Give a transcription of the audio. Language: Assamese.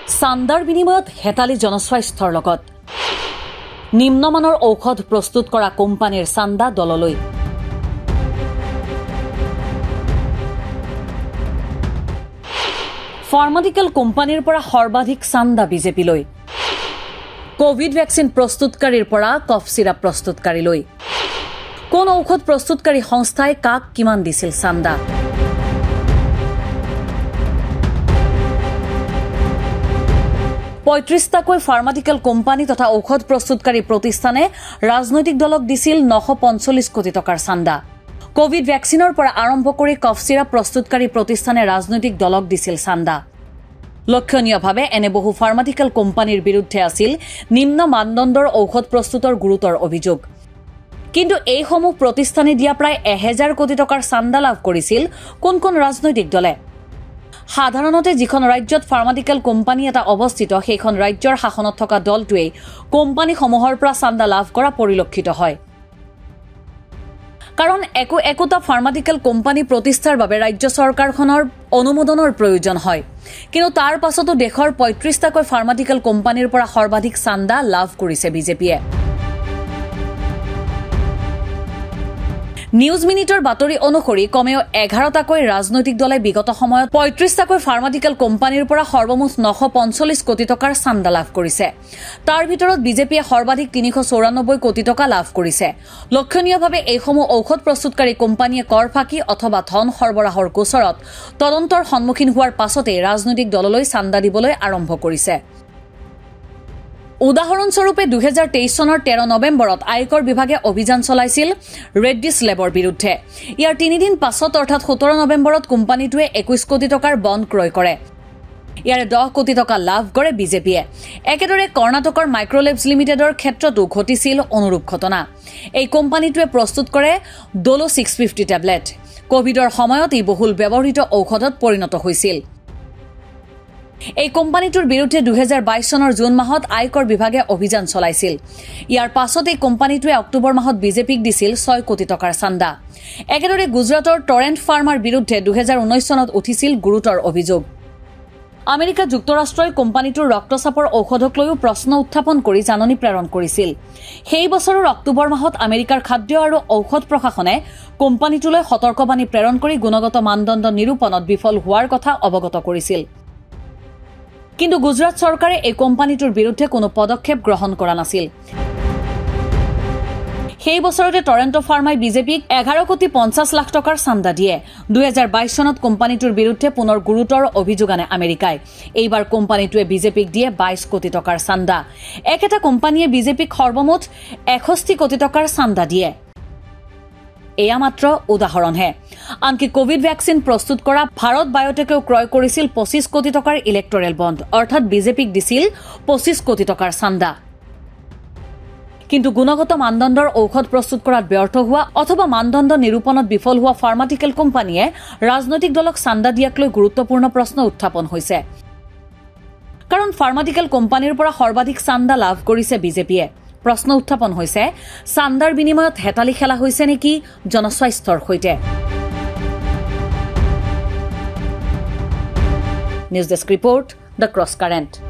চান্দাৰ বিনিময়ত হেতালি জনস্বাস্থ্যৰ লগত নিম্নমানৰ ঔষধ প্ৰস্তুত কৰা কোম্পানীৰ চান্দা দললৈ ফাৰ্মাটিকেল কোম্পানীৰ পৰা সৰ্বাধিক চান্দা বিজেপিলৈ কোভিড ভ্যাকচিন প্ৰস্তুতকাৰীৰ পৰা কফ সিৰাপ প্ৰস্তুতকাৰীলৈ কোন ঔষধ প্ৰস্তুতকাৰী সংস্থাই কাক কিমান দিছিল চান্দা পঁয়ত্ৰিশটাকৈ ফাৰ্মাটিকেল কোম্পানী তথা ঔষধ প্ৰস্তুতকাৰী প্ৰতিষ্ঠানে ৰাজনৈতিক দলক দিছিল 945 কোটি টকাৰ চান্দা কোভিড ভ্যাকচিনৰ পৰা আৰম্ভ কৰি কফ সিৰাপ প্ৰস্তুতকাৰী প্ৰতিষ্ঠানে ৰাজনৈতিক দলক দিছিল চান্দা লক্ষণীয়ভাৱে এনে বহু ফাৰ্মাটিকেল কোম্পানীৰ বিৰুদ্ধে আছিল নিম্ন মানদণ্ডৰ ঔষধ প্ৰস্তুতৰ গুৰুতৰ অভিযোগ কিন্তু এই সমূহ প্ৰতিষ্ঠানে দিয়া প্ৰায় 1000 কোটি টকাৰ চান্দা লাভ কৰিছিল কোন কোন ৰাজনৈতিক দলে সাধাৰণতে যিখন ৰাজ্যত ফাৰ্মাটিকেল কোম্পানী এটা অৱস্থিত সেইখন ৰাজ্যৰ শাসনত থকা দলটোৱে কোম্পানীসমূহৰ পৰা চান্দা লাভ কৰা পৰিলক্ষিত হয় কাৰণ একোটা ফাৰ্মাটিকেল কোম্পানী প্ৰতিষ্ঠাৰ বাবে ৰাজ্য চৰকাৰখনৰ অনুমোদনৰ প্ৰয়োজন হয় কিন্তু তাৰ পাছতো দেশৰ 35টাকৈ ফাৰ্মাটিকেল কোম্পানীৰ পৰা সৰ্বাধিক চান্দা লাভ কৰিছে বিজেপিয়ে নিউজ মিনিটৰ বাতৰি অনুসৰি কমেও 11টাকৈ ৰাজনৈতিক দলে বিগত সময়ত 35টাকৈ ফাৰ্মাটিকেল কোম্পানীৰ পৰা সৰ্বমুঠ 945 কোটি টকাৰ চান্দা লাভ কৰিছে তাৰ ভিতৰত বিজেপিয়ে সৰ্বাধিক 394 কোটি টকা লাভ কৰিছে লক্ষণীয়ভাৱে এই সমূহ ঔষধ প্ৰস্তুতকাৰী কোম্পানীয়ে কৰ ফাঁকি অথবা ধন সৰবৰাহৰ গোচৰত তদন্তৰ সন্মুখীন হোৱাৰ পাছতে ৰাজনৈতিক দললৈ চান্দা দিবলৈ আৰম্ভ কৰিছে উদাহৰণস্বৰূপে 2023 চনৰ 13 নৱেম্বৰত আয়কৰ বিভাগে অভিযান চলাইছিল ৰেড্ডিছ লেবৰ বিৰুদ্ধে ইয়াৰ 3 দিন পাছত অৰ্থাৎ 17 নৱেম্বৰত কোম্পানীটোৱে 21 কোটি টকাৰ বণ্ড ক্ৰয় কৰে ইয়াৰে 10 কোটি টকা লাভ কৰে বিজেপিয়ে একেদৰে কৰ্ণাটকৰ মাইক্ৰলেবছ লিমিটেডৰ ক্ষেত্ৰতো ঘটিছিল অনুৰূপ ঘটনা এই কোম্পানীটোৱে প্ৰস্তুত কৰে ডলো 650 টেবলেট কোভিডৰ সময়ত ই বহুল ব্যৱহৃত ঔষধত পৰিণত হৈছিল এই কোম্পানীটোৰ বিৰুদ্ধে 2022 চনৰ জুন মাহত আয়কৰ বিভাগে অভিযান চলাইছিল ইয়াৰ পাছত এই কোম্পানীটোৱে অক্টোবৰ মাহত বিজেপিক দিছিল 6 কোটি টকাৰ চান্দা একেদৰে গুজৰাটৰ টৰেণ্ট ফাৰ্মাৰ বিৰুদ্ধে 2019 চনত উঠিছিল গুৰুতৰ অভিযোগ আমেৰিকা যুক্তৰাষ্ট্ৰই কোম্পানীটোৰ ৰক্তচাপৰ ঔষধক লৈও প্ৰশ্ন উত্থাপন কৰি জাননী প্ৰেৰণ কৰিছিল সেই বছৰৰ অক্টোবৰ মাহত আমেৰিকাৰ খাদ্য আৰু ঔষধ প্ৰশাসনে কোম্পানীটোলৈ সতৰ্কবাণী প্ৰেৰণ কৰি গুণগত মানদণ্ড নিৰূপণত বিফল হোৱাৰ কথা অৱগত কৰিছিল কিন্তু গুজৰাট চৰকাৰে এই কোম্পানীটোৰ বিৰুদ্ধে কোনো পদক্ষেপ গ্ৰহণ কৰা নাছিল সেই বছৰতে টৰেণ্টো ফাৰ্মাই বিজেপিক 11 কোটি 50 লাখ টকাৰ চান্দা দিয়ে 2022 চনত কোম্পানীটোৰ বিৰুদ্ধে পুনৰ গুৰুতৰ অভিযোগ আনে আমেৰিকাই এইবাৰ কোম্পানীটোৱে বিজেপিক দিয়ে 22 কোটি টকাৰ চান্দা একেটা কোম্পানীয়ে বিজেপিক সৰ্বমুঠ 61 কোটি টকাৰ চান্দা দিয়ে এয়া মাত্ৰ উদাহৰণহে আনকি কোভিড ভ্যাকচিন প্ৰস্তুত কৰা ভাৰত বায়োটেকেও ক্ৰয় কৰিছিল 25 কোটি টকাৰ ইলেক্টৰেল বণ্ড অৰ্থাৎ বিজেপিক দিছিল 25 কোটি টকাৰ চান্দা কিন্তু গুণগত মানদণ্ডৰ ঔষধ প্ৰস্তুত কৰাত ব্যৰ্থ হোৱা অথবা মানদণ্ড নিৰূপণত বিফল হোৱা ফাৰ্মাটিকেল কোম্পানীয়ে ৰাজনৈতিক দলক চান্দা দিয়াক লৈ গুৰুত্বপূৰ্ণ প্ৰশ্ন উত্থাপন হৈছে কাৰণ ফাৰ্মাটিকেল কোম্পানীৰ পৰা সৰ্বাধিক চান্দা লাভ কৰিছে বিজেপিয়ে প্ৰশ্ন উত্থাপন হৈছে চান্দাৰ বিনিময়ত হেতালি খেলা হৈছে নেকি জনস্বাস্থ্যৰ সৈতে news desk report the cross current